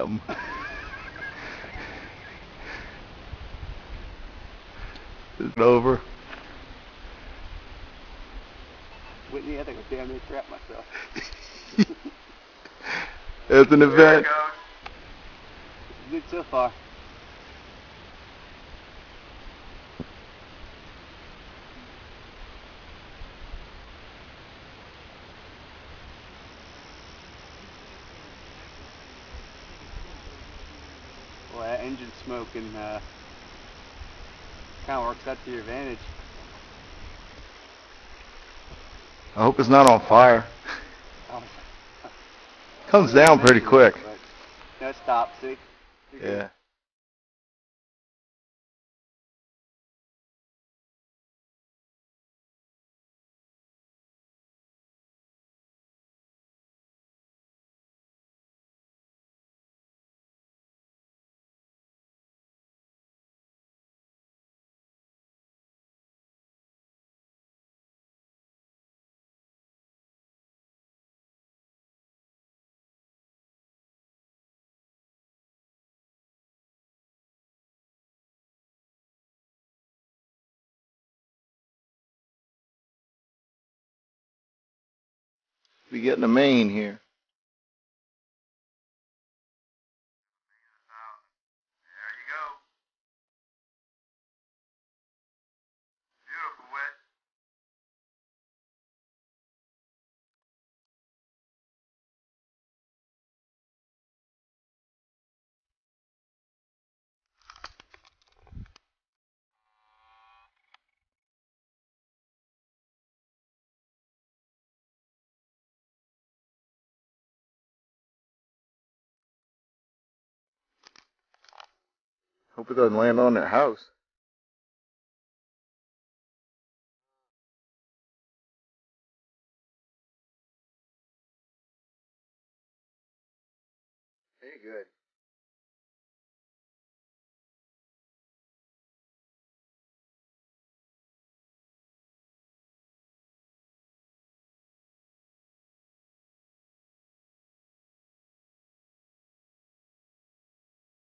something. Is it over? Whitney, I think I damn near crapped myself. It's an event. Good so far. Boy, that engine smoke and kind of works out to your advantage. I hope it's not on fire. Comes down pretty quick. No, stop, see? Yeah. We getting a main here. There you go. Beautiful wet. Hope it doesn't land on their house. Very good.